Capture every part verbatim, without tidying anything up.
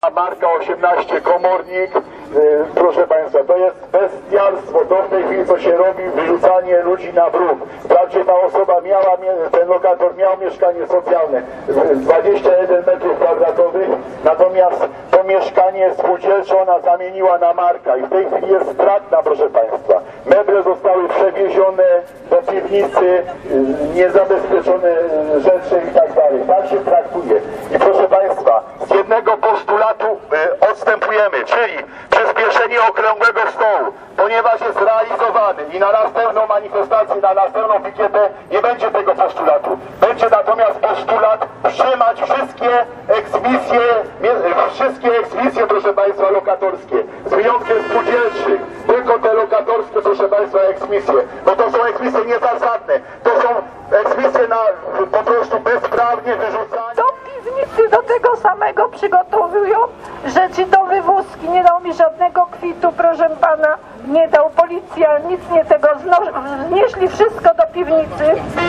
Marka osiemnaście komornik, yy, proszę Państwa, to jest bestialstwo, to w tej chwili co się robi, wyrzucanie ludzi na bruk. Wprawdzie ta osoba miała, ten lokator miał mieszkanie socjalne, dwadzieścia jeden metrów kwadratowych, natomiast to mieszkanie spółdzielcze ona zamieniła na Marka i w tej chwili jest stratna, proszę Państwa. Meble zostały przewiezione do piwnicy, yy, niezabezpieczone rzeczy i tak dalej. Tak się traktuje. I proszę Państwa, z jednego postulatu y, odstępujemy, czyli przyspieszenie okrągłego stołu, ponieważ jest realizowany i na następną manifestację, na następną pikietę nie będzie tego postulatu. Będzie natomiast postulat wstrzymać wszystkie eksmisje, wszystkie eksmisje, proszę Państwa, lokatorskie, z wyjątkiem spółdzielczych, tylko te lokatorskie, proszę Państwa, eksmisje, bo to są eksmisje niezasadne, to są eksmisje na po prostu bezprawnie wyrzucane. Do piwnicy do tego samego przygotowują rzeczy do wywózki. Nie dał mi żadnego kwitu, proszę pana. Nie dał policja, nic nie tego. Znieśli wszystko do piwnicy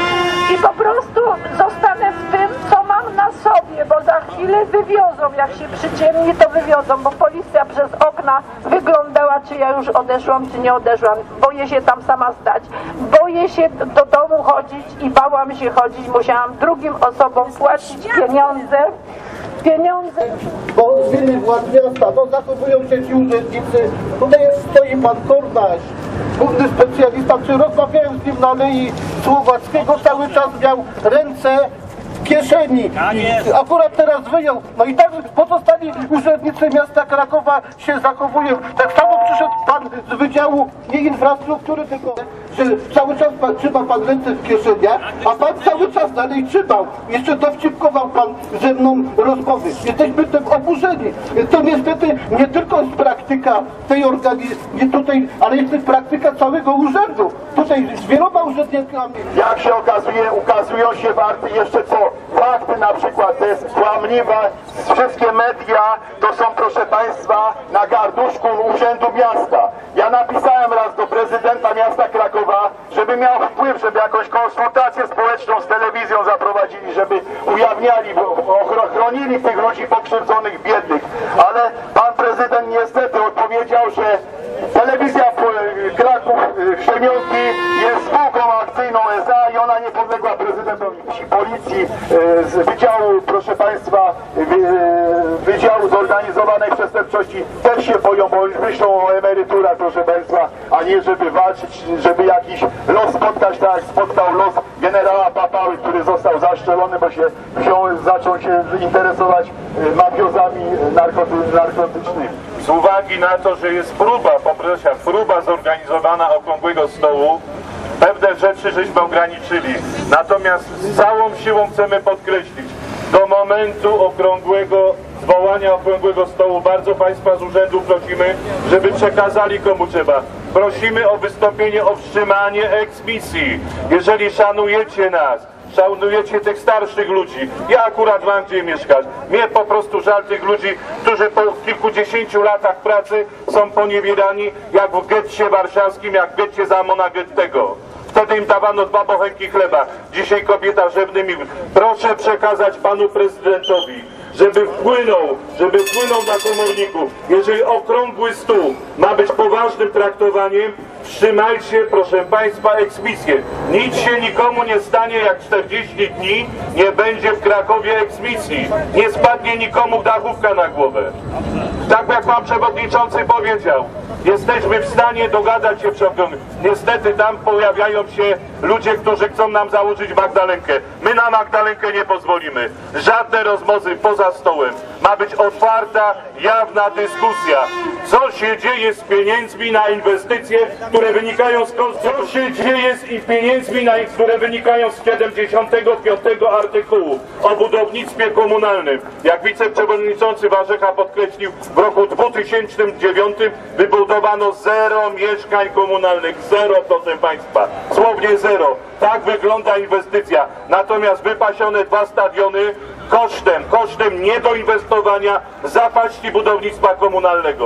i po prostu zostanę w tym, co mam na sobie, bo za chwilę wywiozą, jak się przyciemni, to wywiozą, bo policja przez okna wyglądała, czy ja już odeszłam, czy nie odeszłam. Boję się tam sama stać. Boję się do domu chodzić i bałam się chodzić. Musiałam drugim osobom płacić pieniądze. Pieniądze. Bo z winy władz miasta, no zachowują się ci urzędnicy. Tutaj jest, stoi pan Kornaś, główny specjalista, który rozmawiałem z nim na Alei Słowackiego, cały czas miał ręce w kieszeni. I akurat teraz wyjął. No i tak pozostali urzędnicy miasta Krakowa się zachowują. Tak samo przyszedł pan z Wydziału nie infrastruktury, tylko że cały czas pan, trzyma pan ręce w kieszeniach, a pan cały czas dalej trzymał. Jeszcze dowcipkował pan ze mną rozmowy. Jesteśmy tym oburzeni. To niestety nie tylko jest praktyka tej organizacji, tutaj, ale jest też praktyka całego urzędu. Tutaj z wieloma urzędnikami. Jak się okazuje, ukazują się warty jeszcze co? Fakty na przykład, to jest kłamliwa, wszystkie media to są, proszę Państwa, na garduszku Urzędu Miasta. Ja napisałem raz do prezydenta miasta Krakowa, żeby miał wpływ, żeby jakąś konsultację społeczną z telewizją zaprowadzili, żeby ujawniali, chronili tych ludzi pokrzywdzonych, biednych. Ale pan prezydent niestety odpowiedział, że telewizja Kraków Krzemionki jest spółką akcyjną S A i ona nie podległa prezydentowi. Policji z Wydziału, proszę Państwa, Wydziału Zorganizowanej Przestępczości też się boją, bo już myślą o emeryturach, proszę Państwa, a nie żeby walczyć, żeby jakiś los spotkać, tak jak spotkał los generała Papały, który został zastrzelony, bo się wziął, zaczął się interesować mafiozami narkoty, narkotycznymi. Z uwagi na to, że jest próba, poproszę, próba zorganizowana okrągłego stołu, pewne rzeczy żeśmy ograniczyli. Natomiast z całą siłą chcemy podkreślić, do momentu okrągłego, zwołania okrągłego stołu bardzo Państwa z urzędu prosimy, żeby przekazali komu trzeba. Prosimy o wystąpienie o wstrzymanie eksmisji. Jeżeli szanujecie nas, szanujecie tych starszych ludzi. Ja akurat mam gdzie mieszkać. Mnie po prostu żal tych ludzi, którzy po kilkudziesięciu latach pracy są poniewierani jak w getcie warszawskim, jak w getcie Zamona Gettego. Wtedy im dawano dwa bochenki chleba. Dzisiaj kobieta rzewnymi. Proszę przekazać panu prezydentowi, żeby wpłynął, żeby wpłynął na komorników. Jeżeli okrągły stół ma być poważnym traktowaniem, wstrzymajcie, proszę Państwa, eksmisję. Nic się nikomu nie stanie, jak czterdzieści dni nie będzie w Krakowie eksmisji. Nie spadnie nikomu dachówka na głowę. Tak jak pan przewodniczący powiedział, jesteśmy w stanie dogadać się przy okrągłym. Niestety tam pojawiają się ludzie, którzy chcą nam założyć Magdalenkę. My na Magdalenkę nie pozwolimy. Żadne rozmowy poza stołem. Ma być otwarta, jawna dyskusja. Co się dzieje z pieniędzmi na inwestycje, które wynikają z konstytucji? Co się dzieje z pieniędzmi, na, które wynikają z siedemdziesiątego piątego artykułu o budownictwie komunalnym? Jak wiceprzewodniczący Warzecha podkreślił, w roku dwutysięcznym dziewiątym wybudowano zero mieszkań komunalnych. Zero, proszę Państwa. Słownie zero. Tak wygląda inwestycja. Natomiast wypasione dwa stadiony kosztem, kosztem niedoinwestowania, zapaści budownictwa komunalnego.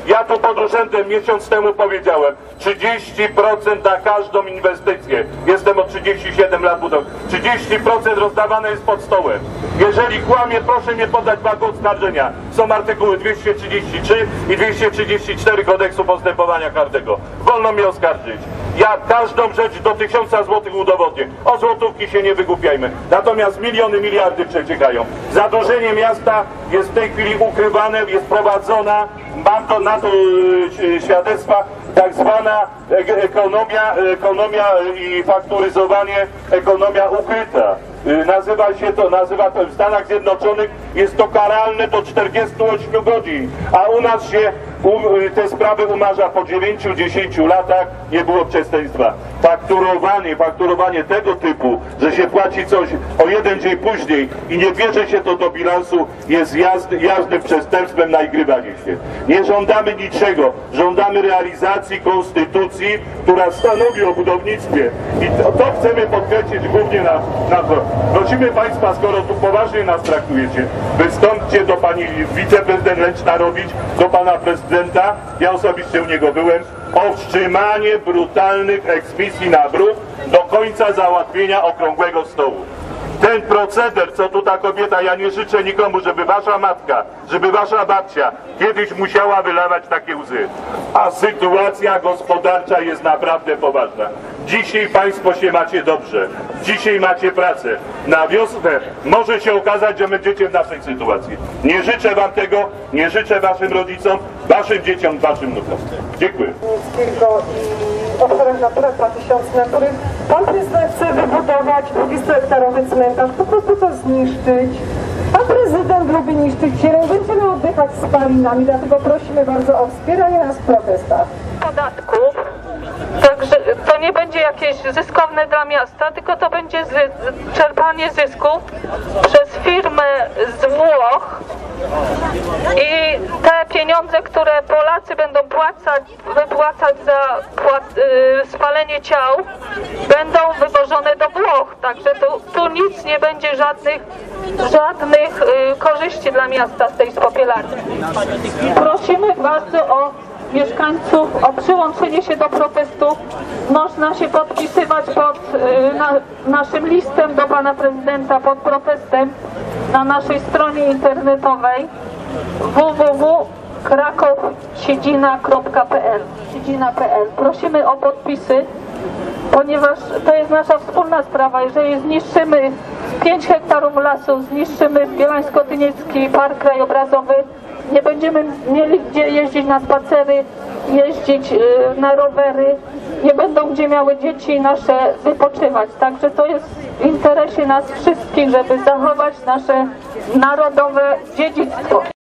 Ja tu pod urzędem miesiąc temu powiedziałem, trzydzieści procent na każdą inwestycję. Jestem od trzydziestu siedmiu lat budowy. trzydzieści procent rozdawane jest pod stołem. Jeżeli kłamie, proszę mnie podać w akt oskarżenia. Są artykuły dwieście trzydzieści trzy i dwieście trzydzieści cztery Kodeksu Postępowania Karnego. Wolno mnie oskarżyć. Ja każdą rzecz do tysiąca złotych udowodnię. O złotówki się nie wygłupiajmy. Natomiast miliony, miliardy przeciekają. Zadłużenie miasta jest w tej chwili ukrywane, jest prowadzona, mam to na to yy, świadectwa, tak zwana e ekonomia, ekonomia i fakturyzowanie, ekonomia ukryta. Nazywa się to, nazywa to w Stanach Zjednoczonych, jest to karalne do czterdziestu ośmiu godzin, a u nas się um, te sprawy umarza po dziewięciu do dziesięciu latach, nie było przestępstwa. Fakturowanie, fakturowanie tego typu, że się płaci coś o jeden dzień później i nie bierze się to do bilansu, jest jazdy, jazdy przestępstwem na igrywanie się. Nie żądamy niczego, żądamy realizacji konstytucji, która stanowi o budownictwie i to, to chcemy podkreślić głównie na, na to. Prosimy Państwa, skoro tu poważnie nas traktujecie, wystąpcie do Pani wiceprezydent Lęczna-Robić, do Pana Prezydenta, ja osobiście u niego byłem, o wstrzymanie brutalnych eksmisji na bruk do końca załatwienia okrągłego stołu. Ten proceder, co tu ta kobieta, ja nie życzę nikomu, żeby wasza matka, żeby wasza babcia kiedyś musiała wylewać takie łzy. A sytuacja gospodarcza jest naprawdę poważna. Dzisiaj Państwo się macie dobrze. Dzisiaj macie pracę. Na wiosnę może się okazać, że będziecie w naszej sytuacji. Nie życzę Wam tego, nie życzę Waszym rodzicom, Waszym dzieciom, Waszym wnukom. Dziękuję. I obszarem Natura dwa tysiące, na których Pan Prezydent chce wybudować dwudziestohektarowy cmentarz, po prostu to zniszczyć. Pan Prezydent lubi niszczyć ziemię, będziemy oddychać spalinami, dlatego prosimy bardzo o wspieranie nas w protestach. Podatków, także to nie będzie jakieś zyskowne dla miasta, tylko to będzie zy czerpanie zysków przez firmę z Włoch i te pieniądze, które Polacy będą płacać, wypłacać za płac yy, spalenie ciał, będą wywożone do Włoch, także tu, tu nic nie będzie, żadnych, żadnych yy, korzyści dla miasta z tej spopielarni. Prosimy bardzo o mieszkańców o przyłączenie się do protestu. Można się podpisywać pod y, na, naszym listem do Pana Prezydenta pod protestem na naszej stronie internetowej w w w kropka kraków siedzina kropka p l. siedzina kropka p l. Prosimy o podpisy, ponieważ to jest nasza wspólna sprawa. Jeżeli zniszczymy pięć hektarów lasu, zniszczymy Bielańsko-Tyniecki Park Krajobrazowy, nie będziemy mieli gdzie jeździć na spacery, jeździć na rowery, nie będą gdzie miały dzieci nasze wypoczywać. Także to jest w interesie nas wszystkich, żeby zachować nasze narodowe dziedzictwo.